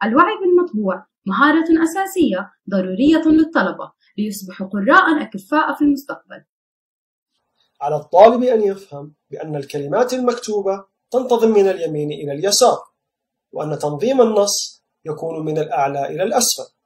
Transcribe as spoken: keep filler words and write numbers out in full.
الوعي بالمطبوع مهارة أساسية ضرورية للطلبة ليصبحوا قراء أكفاء في المستقبل. على الطالب أن يفهم بأن الكلمات المكتوبة تنتظم من اليمين إلى اليسار، وأن تنظيم النص يكون من الأعلى إلى الأسفل.